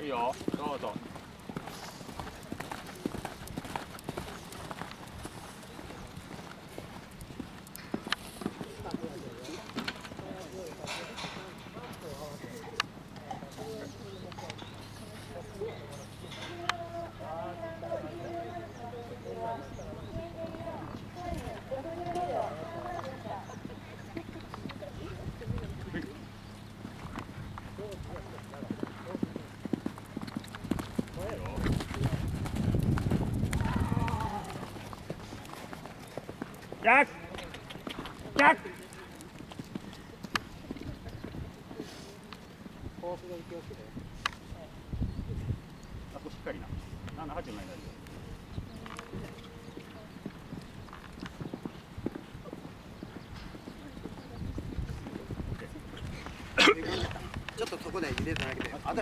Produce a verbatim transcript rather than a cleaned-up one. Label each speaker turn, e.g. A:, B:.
A: いいよ、どうぞ。逆逆コースが気をつけて。あ、ここしっかりな。ななはちの間で。
B: ちょっとそこで入れただけで。